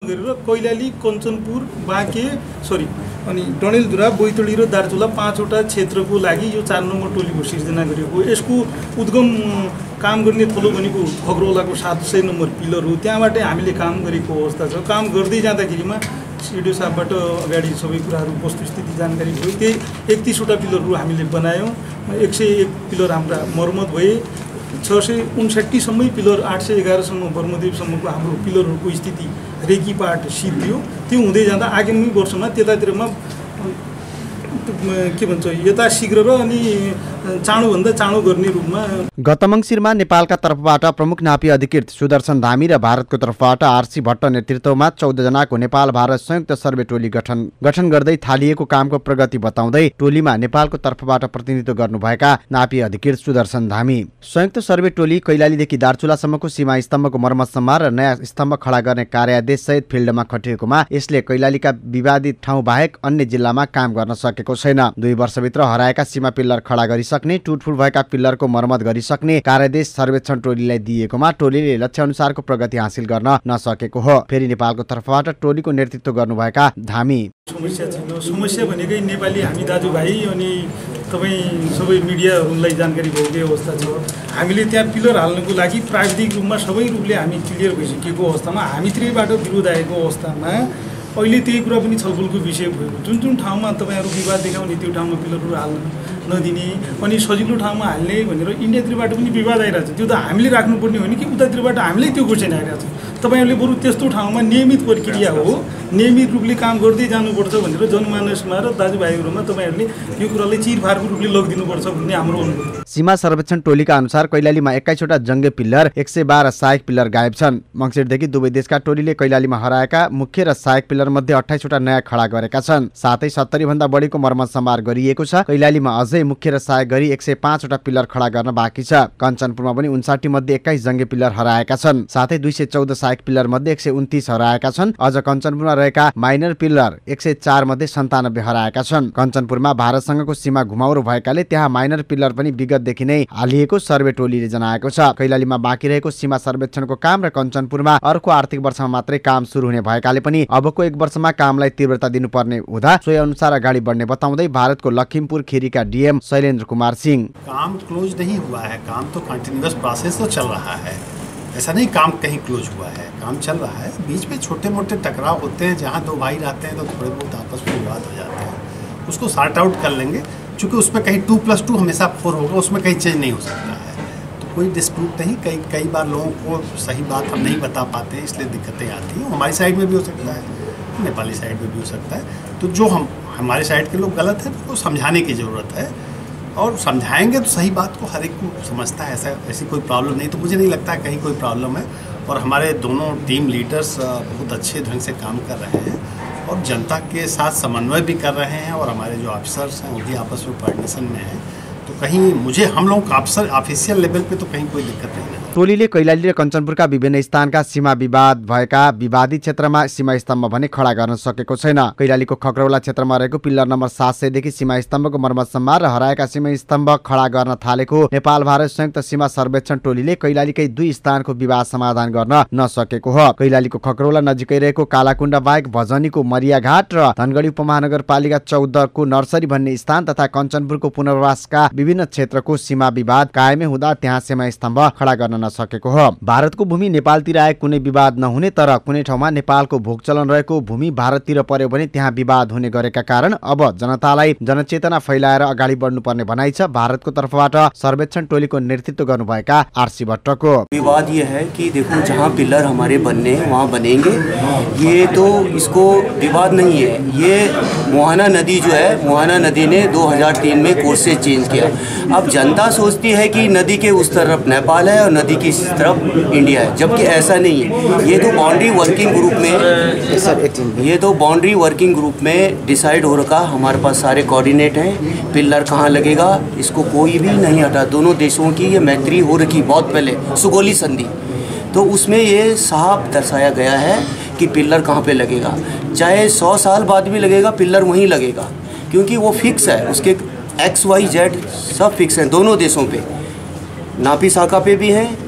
कैलाली, कञ्चनपुर, बाँके अनि डडेलधुरा, बैतडी र दार्चुला 5वटा क्षेत्रको लागि यो 4 नम्बर टोलीको सिर्जना गरिएको। यसको उद्गम काम गर्ने थलो भनेको खगरौलाको 700 नम्बर पिलर हो। त्यहाँबाट हामीले काम गरेको अवस्था छ। काम गर्दै जाँदाखेरिमा सिडिओ साहबबाट अगाडि सबै कुराहरू वस्तुस्थिति जानकारी भयो। त्यही 31वटा पिलरहरू हामीले बनायौँ। 101 पिलर हाम्रा मर्मत भए। 659 सम्मै पिलर, 811 सम्म बर्मदेवसम्मको हाम्रो पिलरहरूको स्थिति रेकीपाट सिद्धियो। त्यो हुँदै जाँदा आगामी वर्षमा त्यतातिरमा के भन्छ यथाशीघ्र र अनि चाँडोभन्दा चाँडो गर्ने रूपमा। गत मङ्सिरमा नेपालका तर्फबाट प्रमुख नापी अधिकृत सुदर्शन धामी र भारतको तर्फबाट आरसी भट्ट नेतृत्वमा 14 जनाको नेपाल भारत संयुक्त सर्वे टोली गठन गर्दै थालिएको कामको प्रगति बताउँदै टोलीमा नेपालको तर्फबाट प्रतिनिधित्व गर्नुभएका नापी अधिकृत सुदर्शन धामी, संयुक्त सर्वे टोली कैलालीदेखि दार्चुलासम्मको सीमा स्तम्भको मर्मत सम्हार र नयाँ स्तम्भ खडा गर्ने कार्यादेश सहित फिल्डमा खटिएकोमा यसले कैलालीका विवादित ठाउँ बाहेक अन्य जिल्लामा काम गर्न सकेको छैन। 2 वर्षभित्र हराएका सीमा पिल्लर खडा गरिसक्ने, टुटफुट भएका पिल्लरको मर्मत गरिसक्ने कार्यादेश सर्वेक्षण टोलीलाई दिएकोमा टोलीले लक्ष्य अनुसारको प्रगति हासिल गर्न नसकेको हो। फेरि नेपालको तर्फबाट टोलीको नेतृत्व गर्नुभएका धामी, समस्या छैन। समस्या भनेकै नेपाली हामी दाजुभाइ अनि तपाईँ सबै मिडियाहरूलाई जानकारी भएकै अवस्था छ। हामीले त्यहाँ पिलर हाल्नको लागि प्राविधिक रूपमा सबै रूपले हामी क्लियर भइसकेको अवस्थामा हामीतिरबाट विरोध आएको अवस्थामा अहिले त्यही कुरा पनि छलफलको विषय भयो। जुन ठाउँमा तपाईँहरू विवाद देखाउने त्यो ठाउँमा पिलरहरू हाल्न नदिने अनि सजिलो ठाउँमा हाल्ने भनेर इन्डियातिरबाट पनि विवाद आइरहेको छ। त्यो त हामीले राख्नुपर्ने हो नि कि उतातिरबाट हामीले त्यो क्वेसन आइरहेको छ। तपाईँहरूले बरु त्यस्तो ठाउँमा नियमित प्रक्रिया हो, नियमित रूपले काम गर्दै जानुपर्छ भनेर जनमानसमा र दाजुभाइहरूमा तपाईँहरूले यो कुरालाई चिरफारको रूपले लगिदिनुपर्छ भन्ने हाम्रो अनुरोध। सीमा सर्वेक्षण टोलीका अनुसार कैलालीमा 21वटा जङ्गे पिल्लर, 112 सहायक पिल्लर गायब छन्। मङ्सिरदेखि दुवै देशका टोलीले कैलालीमा हराएका मुख्य र सहायक पिल्लर मध्ये 28वटा नयाँ खडा गरेका छन्। साथै 70 भन्दा बढीको मर्मत सम्हार गरिएको छ। कैलालीमा अझै मुख्य र सहायक गरी 105वटा पिल्लर खडा गर्न बाँकी छ। कञ्चनपुरमा पनि 59 मध्ये 21 जङ्गे पिल्लर हराएका छन्। साथै 214 सहायक पिल्लर मध्ये 129 हराएका छन्। अझ कञ्चनपुरमा रहेका माइनर पिल्लर 104 मध्ये 97 हराएका छन्। कञ्चनपुरमा भारतसँगको सीमा घुमाउरो भएकाले त्यहाँ माइनर पिल्लर पनि विगतदेखि नै हालिएको सर्वे टोलीले जनाएको छ। कैलालीमा बाँकी रहेको सीमा सर्वेक्षणको काम र कञ्चनपुरमा अर्को आर्थिक वर्षमा मात्रै काम सुरु हुने भएकाले पनि अबको 1 वर्षमा कामलाई तीव्रता दिनुपर्ने हुँदा सोही अनुसार अगाडि बढ्ने बताउँदै भारतको लखिमपुर खीरीका डीएम शैलेन्द्र कुमार सिंह, काम क्लोज नहीं हुआ है, काम तो कंटिन्यूअस प्रोसेस तो चल रहा है। ऐसा नहीं काम कहीं क्लोज हुआ है, काम चल रहा है। बीच में छोटे मोटे टकराव होते हैं, जहाँ 2 भाई रहते हैं तो थोड़े बहुत आपस में विवाद हो जाते हैं, उसको सॉर्ट आउट कर लेंगे। चूँकि उसमें कहीं 2+2 हमेशा 4 होगा, उसमें कहीं चेंज नहीं हो सकता है। तो कोई डिस्प्यूट नहीं। कई बार लोगों को सही बात हम नहीं बता पाते, इसलिए दिक्कतें आती हैं। हमारी साइड में भी हो सकता है, नेपाली साइड में भी हो सकता है। तो जो हमारे साइड के लोग गलत हैं तो उसको समझाने की ज़रूरत है, और समझाएंगे तो सही बात को हर एक को समझता है। ऐसी कोई प्रॉब्लम नहीं, तो मुझे नहीं लगता है कहीं कोई प्रॉब्लम है। और हमारे दोनों टीम लीडर्स बहुत अच्छे ढंग से काम कर रहे हैं और जनता के साथ समन्वय भी कर रहे हैं, और हमारे जो ऑफिसर्स हैं वो भी आपस में कोऑर्डिनेशन में हैं। तो कहीं हम लोग ऑफिसियल लेवल पे तो कहीं कोई दिक्कत नहीं है। टोलीले कैलाली र कञ्चनपुरका विभिन्न स्थानका सीमा विवाद भएका विवादित क्षेत्रमा सीमा स्तम्भ भने खडा गर्न सकेको छैन। कैलालीको खगरौला क्षेत्रमा रहेको पिल्लर नम्बर 700 देखि सीमा स्तम्भको मर्मत सम्हार र हराएका सीमा स्तम्भ खडा गर्न थालेको नेपाल भारत संयुक्त सीमा सर्वेक्षण टोलीले कैलालीकै 2 स्थानको विवाद समाधान गर्न नसकेको हो। कैलालीको खगरौला नजिकै रहेको कालाकुण्डा बाहेक भजनीको मरियाघाट र धनगढी उपमहानगरपालिका 14 को नर्सरी भन्ने स्थान तथा कञ्चनपुरको पुनर्वासका विभिन्न क्षेत्रको सीमा विवाद कायमै हुँदा त्यहाँ सीमा स्तम्भ खडा गर्न नसकेको हो। भारतको भूमि नेपालतिर आए कुनै विवाद नहुने, तर कुनै ठाउँमा नेपालको भोगचलन रहेको भूमि भारततिर पर्यो भने त्यहाँ विवाद हुने गरेका कारण अब जनतालाई जनचेतना फैलाएर अगाडि बढ्नुपर्ने भनाइ छ भारतको तर्फबाट सर्वेक्षण टोलीको नेतृत्व गर्नुभएका आरसी भट्टको। विवाद ये है कि देखो जहाँ पिलर हमारे बनने वहाँ बनेंगे, ये तो इसको विवाद नहीं है। ये मोहाना नदी जो है, मोहाना नदी ने 2003 में कोर्स से चेंज किया। अब जनता सोचती है कि नदी के उस तरफ नेपाल है और नदी की इस तरफ इंडिया है, जबकि ऐसा नहीं है। ये तो बाउंड्री वर्किंग ग्रुप में डिसाइड हो रखा। हमारे पास सारे कोऑर्डिनेट हैं, पिलर कहाँ लगेगा इसको कोई भी नहीं हटा। दोनों देशों की ये मैत्री हो रखी बहुत पहले, सुगोली संधि, तो उसमें ये साफ दर्शाया गया है कि पिलर कहाँ पे लगेगा। चाहे 100 साल बाद भी लगेगा, पिलर वहीं लगेगा, क्योंकि वो फिक्स है। उसके XYZ सब फिक्स हैं दोनों देशों पे, नापी साका पे भी हैं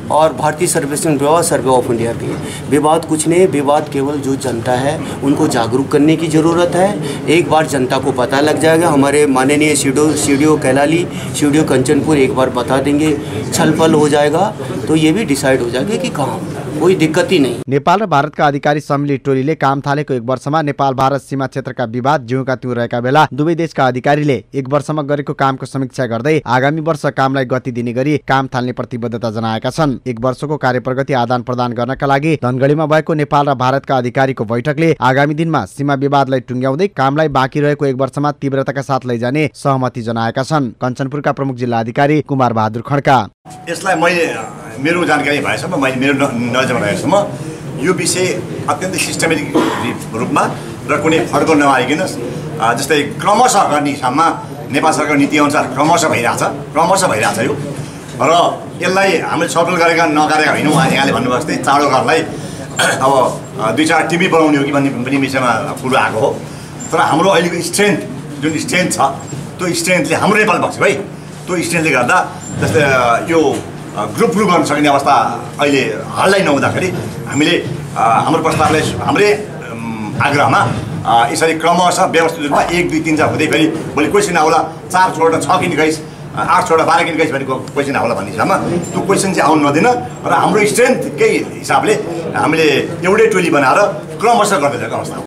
और भारतीय सर्वेक्षण ब्यूरो सर्वे ऑफ इंडिया भी। विवाद कुछ नहीं, विवाद केवल जो जनता है उनको जागरूक करने की ज़रूरत है। एक बार जनता को पता लग जाएगा, हमारे माननीय सीडीओ कैलाली, सीडीओ कंचनपुर एक बार बता देंगे, छल पल हो जाएगा, तो ये भी डिसाइड हो जाएगा कि कहाँ, कोई दिक्कत ही नहीं। नेपाल र भारतका अधिकारी सम्मिलित टोलीले काम थालेको 1 वर्षमा नेपाल भारत सीमा क्षेत्रका विवाद ज्यूका त्यौं रहेका बेला दुवै देशका अधिकारीले 1 वर्षमा गरेको कामको समीक्षा गर्दै आगामी वर्ष कामलाई गति दिने गरी काम थाल्ने प्रतिबद्धता जनाएका छन्। 1 वर्षको कार्यप्रगति आदान प्रदान गर्नका लागि धनगढीमा भएको नेपाल र भारतका अधिकारीको बैठकले आगामी दिनमा सीमा विवादलाई टुङ्ग्याउँदै कामलाई बाँकी रहेको 1 वर्षमा तीव्रताका साथ लैजाने सहमति जनाएका छन्। कञ्चनपुरका प्रमुख जिल्ला अधिकारी कुमार बहादुर खड्का। यसलाई मैले मेरो जानकारी भएसम्म, मैले मेरो नजरमा रहेसम्म यो विषय अत्यन्तै सिस्टमेटिक रूपमा र कुनै फड्को नआइकन जस्तै क्रमशः गर्ने हिसाबमा नेपाल सरकार नीतिअनुसार क्रमशः भइरहेछ यो। र यसलाई हामीले छलफल गरेका नगरेका होइनौँ। यहाँले भन्नुभएको जस्तै चाँडो घरलाई अब 2-4 टिभी बनाउने हो कि भन्ने पनि विषयमा कुरो आएको हो। तर हाम्रो अहिलेको जुन स्ट्रेन्थ छ त्यो स्ट्रेन्थले हाम्रो नेपाल पक्ष भाइ त्यो स्ट्रेन्थले गर्दा जस्तै यो ग्रुप गर्न सक्ने अवस्था अहिले हालै नहुँदाखेरि हामीले हाम्रो प्रस्तावलाई हाम्रै आग्रहमा यसरी क्रमशः व्यवस्थित रूपमा 1, 2, 3, 4 हुँदै फेरि भोलि क्वेसन आउला 4 छोडेर 6 किन गइस्, 8 छोडेर 12 किन गइस् भनेको क्वेसन आउला भन्ने हिसाबमा त्यो क्वेसन चाहिँ आउनु नदिन र हाम्रो स्ट्रेन्थकै हिसाबले हामीले एउटै टोली बनाएर क्रमशः गर्दै जाएको अवस्था हो।